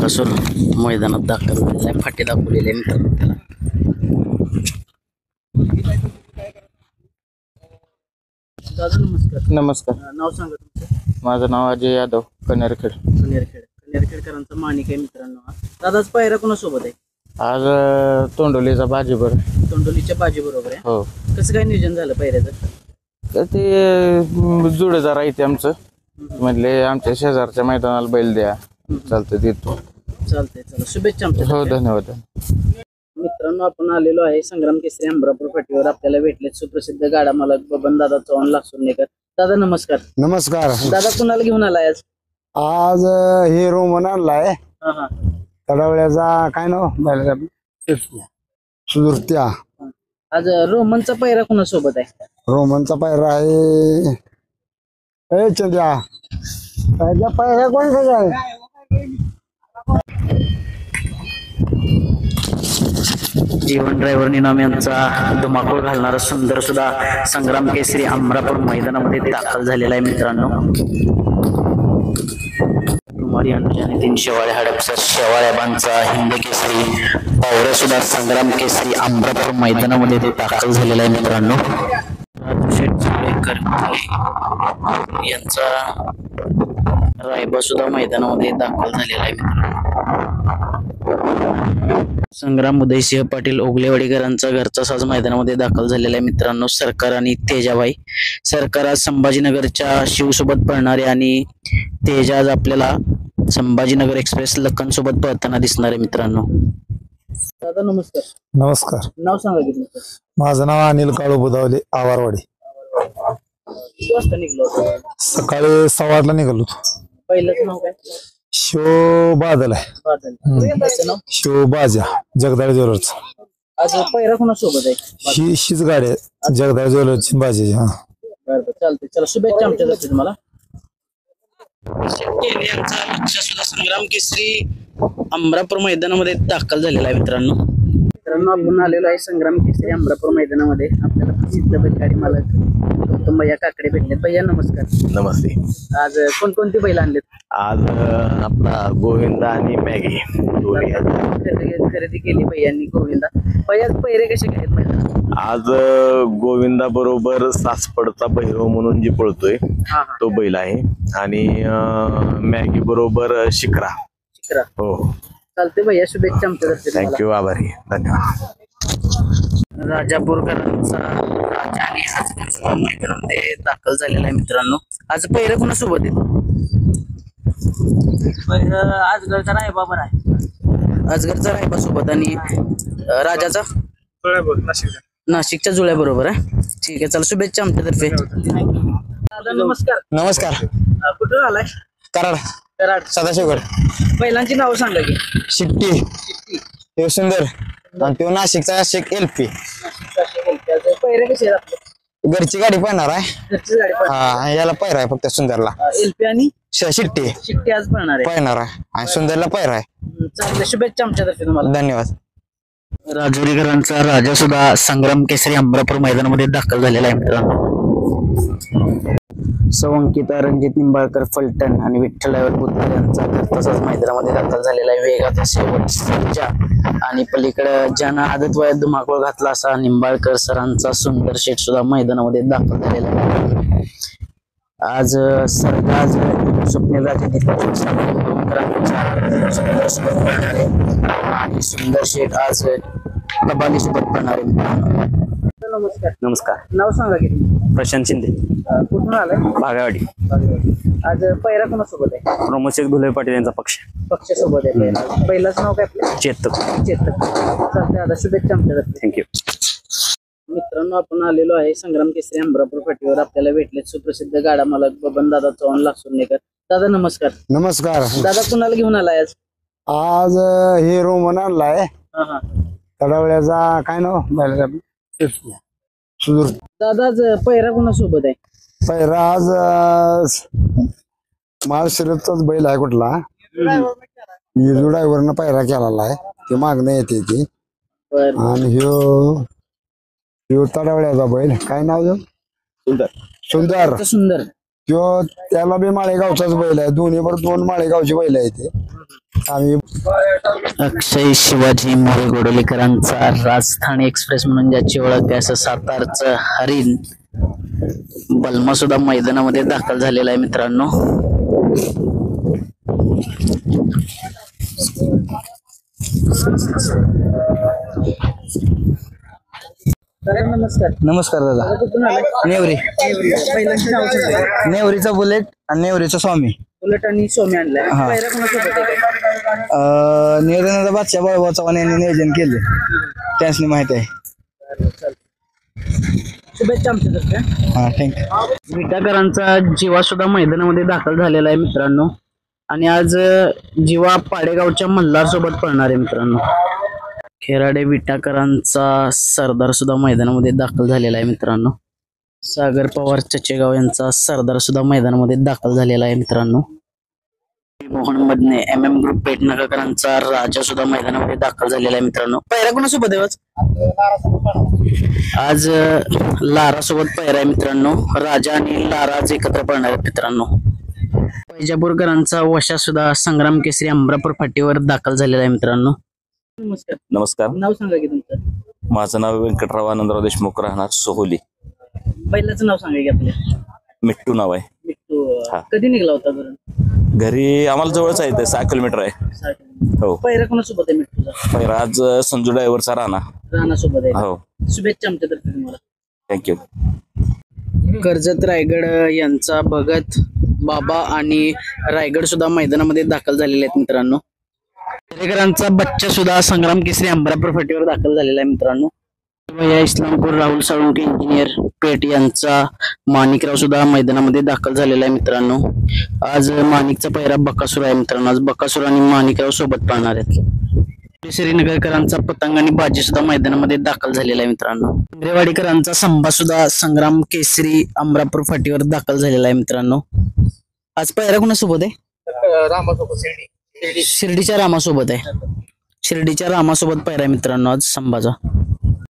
बकासूर मैदानात दाखल झालेला आहे, फाटी दाखवलेली आहे मित्रांनो त्याला. दादा नमस्कार. नमस्कार. नाव सांगा तुमचं. माझं नाव अजय यादव, कनेरखेड. कनेरखेडकरांचा माणिक आहे मित्रांनो. दादाच पायरा कोणासोबत आहे? आज तोंडोलीचा भाजीभर. तोंडोलीच्या बाजी बरोबर आहे. हो. कसं काय नियोजन झालं पायऱ्याचं? तर ते जुडेदार आहे ते आमचं, म्हणले आमच्या शेजारच्या मैदानाला बैल द्या. चालतं देतो. चालतंय, चला शुभेच्छा आमच्या. हो, धन्यवाद. मित्रांनो आपण आलेलो आहे संग्राम केसरी अमरापूर फाटीवर. आपल्याला भेटले सुप्रसिद्ध गाडा मालक बबन दादा चव्हाण लासुर्णेकर. दादा नमस्कार. नमस्कार. दादा कुणाला घेऊन आलाय आज? आज हे रोमन आणलाय हा. तडवळ्याचा, काय नाव सुदृत्या. आज रोमनचा पायरा कुणासोबत आहे? रोमनचा पायरा आहे चंद्या. पायऱ्या कोण आहे? जीवन ड्रायव्हर निनाम यांचा धुमाकूळ घालणारा सुंदर सुद्धा संग्राम केसरी अमरापूर मैदानामध्ये दाखल झालेला आहे मित्रांनो. कुमारी अनुजा नितीन शेवाळे हडपसर शेवाळ्याबांचा हिंद केसरी पावरे सुद्धा संग्राम केसरी अमरापूर मैदानामध्ये ते दाखल झालेला आहे मित्रांनो. राजू शेटकर यांचा रायबा सुद्धा मैदानामध्ये दाखल झालेला आहे मित्रांनो. संग्राम उदयसिंह पाटील ओगलेवाडीकरांचा घरचा साज मैदानामध्ये दाखल झालेला आहे मित्रांनो. सरकार आणि तेजाबाई. सरकार आज संभाजीनगरच्या शिवसोबत पळणारे आणि तेजा आज आपल्याला संभाजीनगर एक्सप्रेस लखन सोबत पळताना दिसणार आहे मित्रांनो. दादा नमस्कार. नमस्कार. नाव सांगा की. माझं नाव अनिल काळू बुधावले, आवारवाडी. किती वाजता निघलो होतो? सकाळी 8:15 निघालो होतो. पहिलंच नाव काय? शिव बादल आहे. त्याचं नाव? शिव बाजा, जगदाळ ज्वेलर्स. आज पहिला कोणासोबत आहे? हीच गाडी आहे, जगदाळ ज्वेलर्सची बाजी. हा, बरं चालतंय, चला शुभेच्छा आमच्या तर्फे तुम्हाला. संग्राम केसरी अमरापूर मैदानामध्ये दाखल झालेला आहे मित्रांनो. आपण आलेलो आहे संग्राम केसरी अमरापूर मैदानामध्ये. आपल्याला प्रसिद्ध बैलगाडी मालक गौतम भैया काकडे भेटले. भैया नमस्कार. नमस्ते. आज कोणकोणती बैल आणलेत? आज आपला गोविंदा आणि मॅगी खरेदी केली भैयांनी. गोविंदा भैया पैरे कसे काय आहेत मैदानात? आज गोविंदा बरोबर सासपडचा भैरव म्हणून जी पळतोय तो बैल आहे आणि मॅगी बरोबर शिखरा. हो, चालते भैया, शुभेच्छा आमच्या तर्फे. थँक्यू, आभारी, धन्यवाद. राजापूरकरांचा राजा आणि आज मैदानामध्ये दाखल झालेला आहे मित्रांनो. आज पहिलं कोणासोबत आहे? आजगरचा रायबा आहे. आजगरचा रायबा सोबत आणि राजाचा नाशिकच्या जुळ्या बरोबर आहे. ठीक आहे, चला शुभेच्छा आमच्या तर्फे. दादा नमस्कार. नमस्कार. कुठून आलाय? कराड. कराड. सदाशिवगड. पहिल्यांची नाव सांगा की. शिट्टी, तो सुंदर आणि तो नाशिकचा शेख एलपी. पहिरे कसे आहेत आपले? घरची गाडी पळणार आहे. घरची गाडी पळणार. हा, याला पैरा आहे फक्त सुंदरला. एलपी आणि शिट्टी शिट्टी आज पळणार आहे. पळणार आहे आणि सुंदरला पैरा आहे. चांगल्या शुभेच्छा आमच्या तर्फे तुम्हाला. धन्यवाद. राजुरीकरांचा राजा सुद्धा संग्राम केसरी अमरापूर मैदानामध्ये दाखल झालेला आहे मित्रांनो. सवंकिता रणजित निंबाळकर फलटण आणि विठ्ठल ड्रायव्हर बुधवार यांचा तसाच मैदानामध्ये दाखल झालेला आहे. वेगाचा शेवट सर्जा आणि पलीकडे ज्यानं आदत वयात धुमाकूळ घातला असा निंबाळकर सरांचा सुंदर शेट सुद्धा मैदानामध्ये दाखल झालेला आहे. आज सरदाज स्वप्नील राजे आणि सुंदर शेट आज कबाली सोबत पळणार आहे. नमस्कार. नमस्कार. नाव सांगा की. प्रशांत शिंदे, कुठून आलाय? भागावाडी. आज पहिला कोणासोबत आहे? प्रमोद शेख धुले पाटील यांचा पक्ष. पक्षासोबत आहे पहिला. पहिलाच नाव काय आपलं? चेतक. चालतंय, आता शुभेच्छा आमच्या तर्फे. थँक्यू. मित्रांनो आपण आलेलो आहे संग्राम केसरी अमरापूर फाटीवर. आपल्याला भेटले सुप्रसिद्ध गाडा मालक बबन दादा चव्हाण लासुर्णेकर. दादा नमस्कार. नमस्कार. दादा कुणाला घेऊन आलाय आज? आज हे रोमन आणलाय तडवळ्याचा, काय नाव सुदृत्या. दादा आज पहिरा कोणासोबत आहे? पैरा आज महाराष्ट्राचाच बैल आहे कुठला, विजू ड्रायव्हरनं पैरा केलेला आहे. ते मागणं येते ती. आणि ह्यो तडवळ्याचा बैल, काय नाव? सुंदर. सुंदर. तो त्याला बी माळेगावचाच बैल आहे. दोन्ही बरोबर 2 माळेगावची बैल आहे ते. आम्ही अक्षय शिवाजी मोरे गोडोलीकरांचा राजस्थानी एक्सप्रेस म्हणून ज्याची ओळख आहे असं सातारचं हरिण बलमा सुद्धा मैदानामध्ये दाखल झालेला आहे मित्रांनो. नमस्कार दादा. नेवरी नेवरीचा बुलेट आणि नेवरीचा स्वामी. बुलेट आणि सोम्या आणलाय. पायऱ्या कोणासोबत आहे काय? नियोजनाचा बादशाह बाळवा चव्हाण यांनी नियोजन केले, त्यांनी माहिती आहे. शुभेच्छा आमच्यातर्फे. हा, थँक्यू. विटाकरांचा जीवा सुद्धा मैदानामध्ये दाखल झालेला आहे मित्रांनो. आणि आज जीवा पाडेगावच्या मल्हार सोबत पळणार आहे मित्रांनो. खेराडे विटाकरांचा सरदार सुद्धा मैदानामध्ये दाखल झालेला आहे मित्रांनो. सागर पवार चचेगाव यांचा सरदार सुद्धा मैदानामध्ये दाखल झालेला आहे मित्रांनो. मोहन मदने MM ग्रुप पेटनाकाकरांचा राजा सुद्धा मैदानामध्ये दाखल झालेला आहे मित्रांनो. पैरा कोणासोबत आहे आज? आज लारा सोबत पैरा आहे मित्रांनो. राजा आणि लारा आज एकत्र पळणार आहेत मित्रांनो. पैजापूरकरांचा वशा सुद्धा संग्राम केसरी अमरापूर फाटीवर दाखल झालेला आहे मित्रांनो. नमस्कार. नमस्कार. नाव सांगा की तुमचं. माझं नाव व्यंकटराव आनंदराव देशमुख, राहणार सोहोली. बैलाचं नाव सांगा की आपल्या. मिट्टू नाव आहे. मिट्टू. हा. कधी निघला होता बरं? घरी आम्हाला जवळच आहे ते 6 किलोमीटर आहे. हो. पैरा कोणासोबत आहे मिट्टूचा? पहिला आज संजू ड्रायव्हरचा राणा. राणासोबत आहे. हो. शुभेच्छा आमच्यातर्फे तुम्हाला. थँक्यू. कर्जत रायगड यांचा भगत बाबा आणि रायगड सुद्धा मैदानामध्ये दाखल झालेले आहेत मित्रांनो. दरेकरांचा बच्चा सुद्धा संग्राम केसरी अमरापूर फाटीवर दाखल झालेला आहे मित्रांनो. या इस्लामपूर राहुल साळुंके इंजिनियर पेट यांचा माणिकराव सुद्धा मैदानामध्ये दाखल झालेला आहे मित्रांनो. आज माणिकचा पहिरा बकासूर आहे मित्रांनो. आज बकासूर आणि माणिकराव सोबत पाहणार आहेत. श्रीनगरकरांचा पतंग आणि बाजी सुद्धा मैदानामध्ये दाखल झालेला आहे मित्रांनो. इंद्रेवाडीकरांचा संभा सुद्धा संग्राम केसरी अमरापूर फाटीवर दाखल झालेला आहे मित्रांनो. आज पहिरा कोणासोबत आहे? शिर्डीच्या रामासोबत आहे. शिर्डीच्या रामासोबत पहिरा आहे मित्रांनो आज संभाचा.